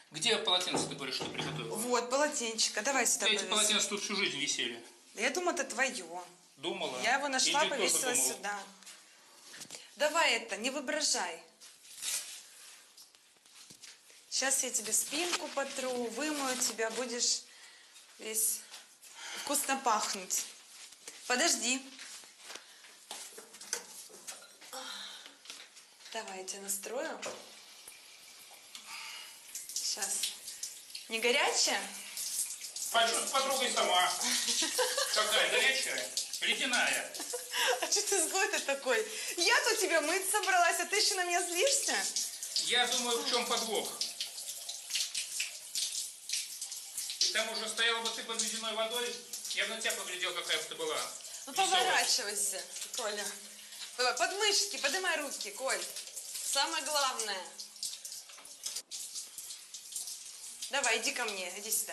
Где полотенце, ты говоришь, что ты приготовила? Вот, полотенчика. Давай сюда Эти повесим. полотенца тут всю жизнь висели. Да я думаю, это твое. Думала? Я его нашла, Или повесила тоже думала? сюда. Давай это, не выброжай. Сейчас я тебе спинку потру, вымою тебя, будешь весь вкусно пахнуть. Подожди. Давай я тебя настрою. Сейчас. Не горячая? Потрогай сама. Какая горячая? Ледяная. А что ты злой-то такой? Я тут тебя мыть собралась, а ты еще на меня злишься? Я думаю, в чем подвох. И там уже стояла бы ты под ледяной водой, я бы на тебя поглядел, какая бы ты была. Ну веселая. поворачивайся, Коля. Давай, подмышки, поднимай руки, Коль. Самое главное. Давай, иди ко мне, иди сюда.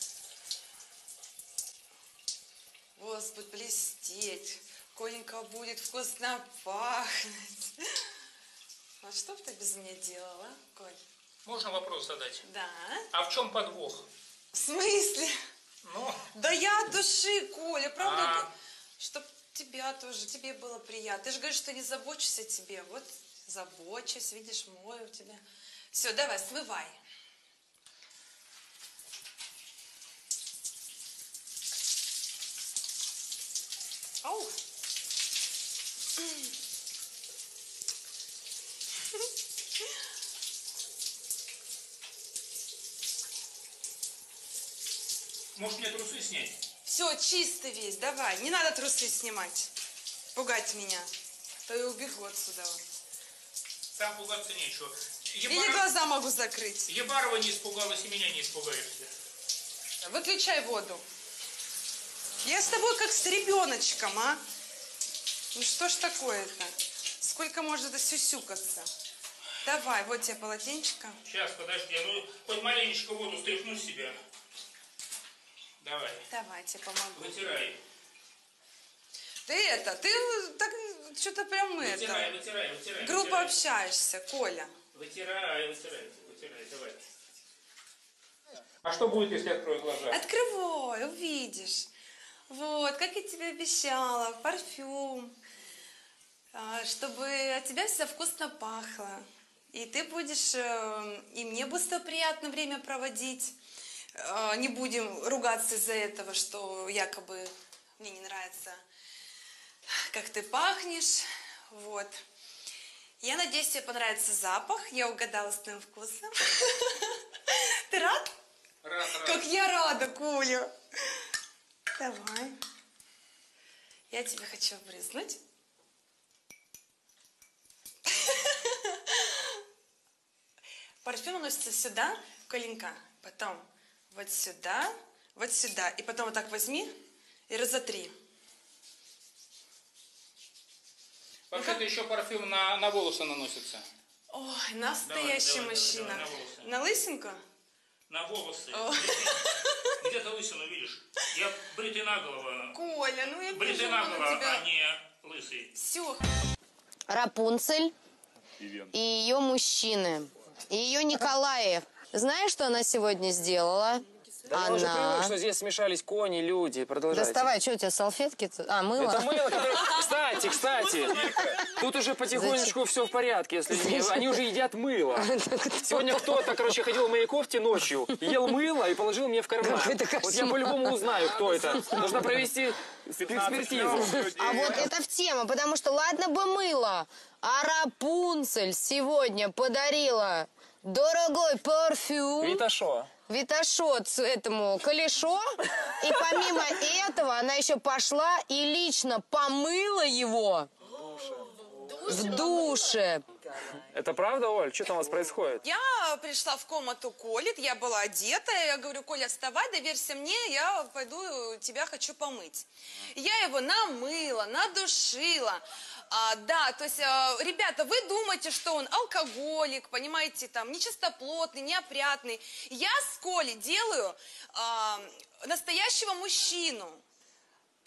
Господи, блестеть. Коленька будет вкусно пахнуть. А что бы ты без меня делала, Коль? Можно вопрос задать? Да. А в чем подвох? В смысле? Ну? Да я от души, Коля, правда? Чтоб тебя тоже, тебе было приятно. Ты же говоришь, что не забочусь о тебе. Вот забочусь, видишь, мою тебя. Все, давай, смывай. Ау. Может, мне трусы снять? Все, чистый весь, давай. Не надо трусы снимать. Пугать меня. То я убегу отсюда. Там пугаться нечего. Или глаза могу закрыть. Ебарова не испугалась, и меня не испугаешься. Выключай воду. Я с тобой как с ребеночком, а? Ну что ж такое-то? Сколько можно досюсюкаться? Давай, вот тебе полотенчика. Сейчас, подожди, ну хоть маленечко воду стряхну с себя. Давай. Давай, тебе помогу. Вытирай. Ты так что-то прям Вытирай. грубо общаешься, Коля. Вытирай, давай. А что будет, если открою глаза? Открывай, увидишь. Вот, как я тебе обещала, парфюм. Чтобы от тебя всегда вкусно пахло. И ты будешь, и мне будет с тобой приятно время проводить. Не будем ругаться из-за этого, что якобы мне не нравится, как ты пахнешь. Вот. Я надеюсь, тебе понравится запах. Я угадала с твоим вкусом. Ты рад? Рад. Как я рада, Коля. Давай. Я тебе хочу брызнуть. Парфюм наносится сюда, Коленька, потом вот сюда, и потом вот так возьми и разотри. Вообще-то еще парфюм на волосы наносится. Ой, настоящий мужчина. Давай, на волосы. На лысинку? На волосы. Где ты лысину видишь? Я бритый наголо. Коля, ну я Бритый вижу наголо, на тебя. а не лысый. Все. Рапунцель и ее мужчины. И ее Николаев. Знаешь, что она сегодня сделала? Да я уже привык, что здесь смешались кони, люди. Продолжайте. Доставай, что у тебя, салфетки? А, мыло? Это мыло, которое... Кстати, тут уже потихонечку все в порядке, если они уже едят мыло. Сегодня кто-то, короче, ходил в моей кофте ночью, ел мыло и положил мне в карман. Вот я по-любому узнаю, кто это. Нужно провести экспертизу. А вот это в тему, потому что ладно бы мыло, а Рапунцель сегодня подарила дорогой парфюм. Виташо. Виташот этому Калешо, и помимо этого она еще пошла и лично помыла его в душе. Это правда, Оль? Что там у вас происходит? Я пришла в комнату Коли, я была одета, я говорю: Коля, вставай, доверься мне, я пойду, тебя хочу помыть. Я его намыла, надушила. Да, то есть, ребята, вы думаете, что он алкоголик, понимаете, там, нечистоплотный, неопрятный. Я с Колей делаю настоящего мужчину,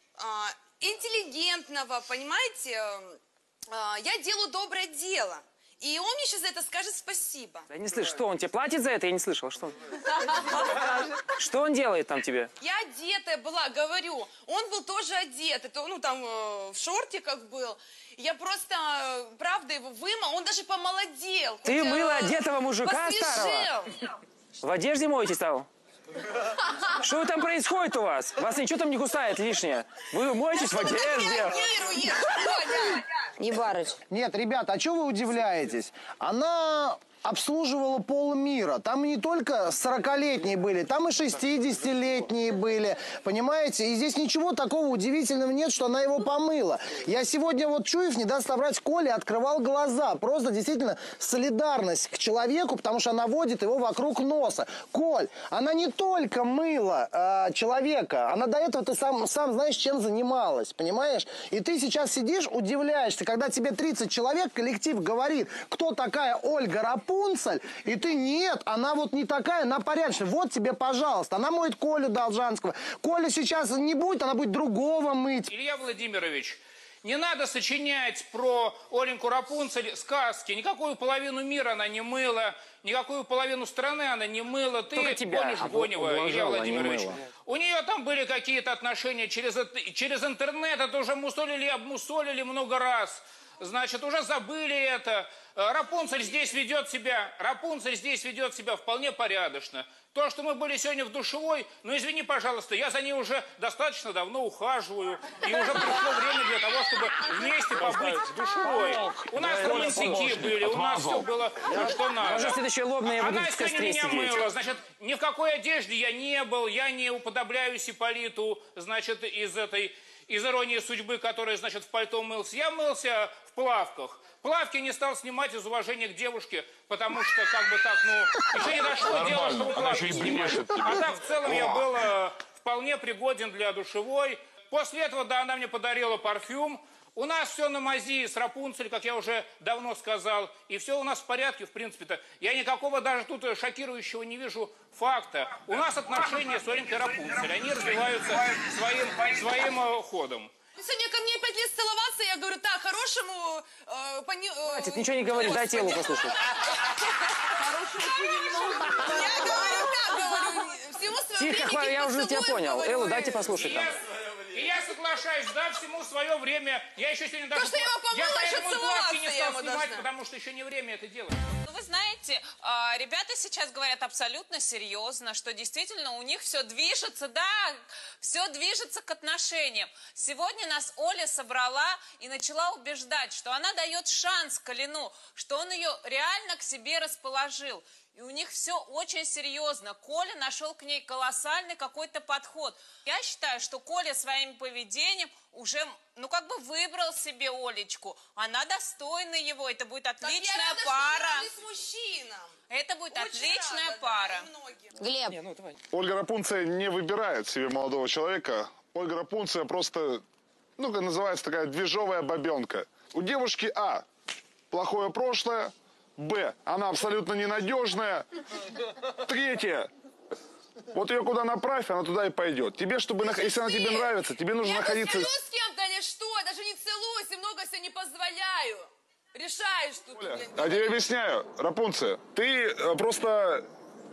интеллигентного, понимаете, я делаю доброе дело. И он мне сейчас за это скажет спасибо. Я не слышу, что он тебе платит за это? Я не слышала, что он? Что он делает там тебе? Я одетая была, говорю. Он был тоже одет. Это, ну, там, в шортиках был. Я просто, правда, его вымыла. Он даже помолодел. Ты хоть, мыла одетого мужика посвежел. старого? В одежде моете стал? Что там происходит у вас? Вас ничего там не кусает лишнее? Вы моетесь в одежде? Реагируешь, Коля. Не барыч. Нет, ребята, а чего вы удивляетесь? Она обслуживала полмира. Там не только 40-летние были, там и 60-летние были. Понимаете? И здесь ничего такого удивительного нет, что она его помыла. Я сегодня, вот Чуев не даст соврать, Коле открывал глаза. Просто действительно солидарность к человеку, потому что она водит его вокруг носа. Коль, она не только мыла человека, она до этого, ты сам знаешь, чем занималась. Понимаешь? И ты сейчас сидишь, удивляешься, когда тебе 30 человек, коллектив говорит, кто такая Ольга Рапунцель, и ты, нет, она вот не такая, она порядочная. Вот тебе, пожалуйста. Она моет Колю Должанского. Коля сейчас не будет, она будет другого мыть. Илья Владимирович, не надо сочинять про Оленьку Рапунцель сказки. Никакую половину мира она не мыла, никакую половину страны она не мыла. Ты гонишь Гонева, Илья Владимирович. У нее там были какие-то отношения через интернет, это уже мусолили и обмусолили много раз. Значит, уже забыли это. Рапунцель здесь ведет себя вполне порядочно. То, что мы были сегодня в душевой, ну извини, пожалуйста, я за ней уже достаточно давно ухаживаю. И уже пришло время для того, чтобы вместе побыть в душевой. У нас романтики были, у нас все было, что надо. Уже следующее лобное я буду Она в сегодня костре меня сидеть. мыла, значит, ни в какой одежде я не был, я не уподобляюсь Ипполиту, значит, из «Иронии судьбы», который, значит, в пальто мылся. Я мылся в плавках. Плавки не стал снимать из уважения к девушке, потому что, как бы так, ну, еще не дошло дело, чтобы плавки снимать. А так, в целом, я был вполне пригоден для душевой. После этого, да, она мне подарила парфюм. У нас все на мази с Рапунцель, как я уже давно сказал, и все у нас в порядке, в принципе-то. Я никакого даже тут шокирующего не вижу факта. У нас отношения с Оленькой Рапунцель, они развиваются своим ходом. Сегодня ко мне 5 лет целоваться, я говорю, так, хорошему... Хватит, ничего не говори, дай телу послушать. Я говорю, так, говорю, всему свое время. Тихо, я уже тебя понял. Элла, дайте послушать там. И я соглашаюсь, да, всему свое время. Я еще сегодня даже... То, что я его помыла, еще поэтому плавки не целоваться я стал ему снимать, должна. потому что еще не время это делать. Ну, вы знаете, ребята сейчас говорят абсолютно серьезно, что действительно у них все движется, да, все движется к отношениям. Сегодня нас Оля собрала и начала убеждать, что она дает шанс Колину, что он ее реально к себе расположил. И у них все очень серьезно. Коля нашел к ней колоссальный какой-то подход. Я считаю, что Коля своим поведением уже, ну, как бы выбрал себе Олечку. Она достойна его. Это будет отличная пара. С мужчинам. Это будет Очень отличная рада, пара. да, Глеб. Ну, давай. Ольга Рапунцель не выбирает себе молодого человека. Ольга Рапунцель просто, ну, как называется, такая движовая бабенка. У девушки А – плохое прошлое, Б – она абсолютно ненадежная, третье – вот ее куда направь, она туда и пойдет. Тебе, чтобы, если она тебе нравится, тебе нужно Я находиться... Я с кем-то или что? Даже не целуюсь и много себе не позволяю. Решаешь тут. Оля, я тебе объясняю, Рапунцель, ты просто...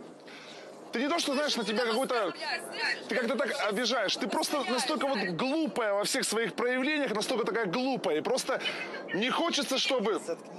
Ты не то, что, знаешь, на тебя какой-то... Ты как-то так обижаешь. Ты просто настолько вот глупая во всех своих проявлениях, настолько такая глупая. И просто не хочется, чтобы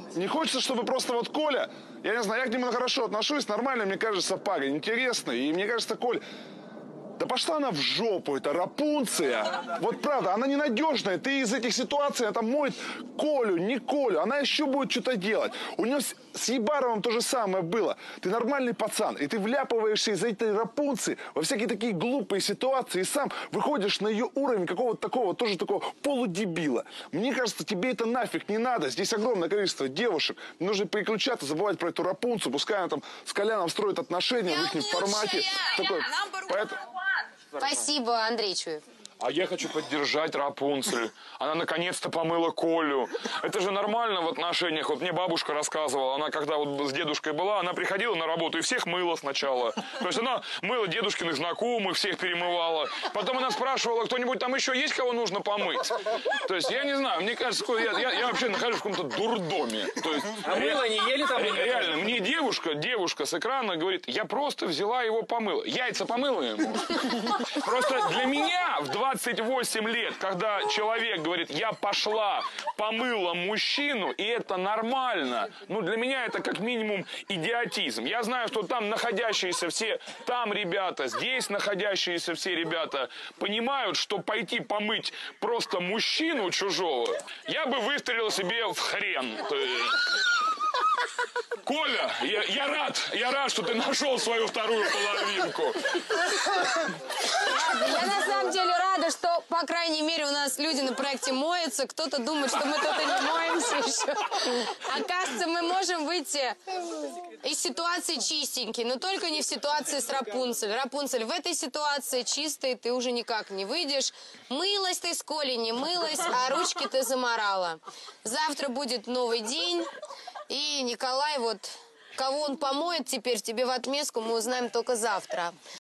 просто вот Коля... Я не знаю, я к нему хорошо отношусь, нормально, мне кажется, парень, интересный. И мне кажется, Коль... Да пошла она в жопу, это Рапунцель. Вот правда, она ненадежная. Ты из этих ситуаций, она там моет Колю, не Колю. Она еще будет что-то делать. У нее с Ебаровым то же самое было. Ты нормальный пацан, и ты вляпываешься из-за этой Рапунцель во всякие такие глупые ситуации, и сам выходишь на ее уровень какого-то такого, тоже такого полудебила. Мне кажется, тебе это нафиг не надо. Здесь огромное количество девушек. Нужно переключаться, забывать про эту Рапунцель. Пускай она там с Коляном строит отношения в их формате. Такой, поэтому... Спасибо, Андрей Чуев. А я хочу поддержать Рапунцель. Она наконец-то помыла Колю. Это же нормально в отношениях. Вот мне бабушка рассказывала, она когда вот с дедушкой была, она приходила на работу и всех мыла сначала. То есть она мыла дедушкиных знакомых, всех перемывала. Потом она спрашивала, кто-нибудь там еще есть, кого нужно помыть? То есть я не знаю, мне кажется, я вообще нахожусь в каком-то дурдоме. То есть, а мыло не ели там? Реально, мне девушка с экрана говорит, я просто взяла его помыла. Яйца помыла ему. Просто для меня в 28 лет, когда человек говорит, я пошла, помыла мужчину, и это нормально, ну для меня это как минимум идиотизм. Я знаю, что там находящиеся все, там ребята, здесь находящиеся все ребята понимают, что пойти помыть просто мужчину чужого, я бы выстрелил себе в хрен. Коля, я рад, что ты нашел свою вторую половинку. Я на самом деле рада, что, по крайней мере, у нас люди на проекте моются. Кто-то думает, что мы тут и не моемся еще. Оказывается, мы можем выйти из ситуации чистенькие, но только не в ситуации с Рапунцель. Рапунцель, в этой ситуации чистой ты уже никак не выйдешь. Мылась ты с Колей, не мылась, а ручки ты заморала. Завтра будет новый день. И Николай, вот, кого он помоет теперь тебе в отместку, мы узнаем только завтра.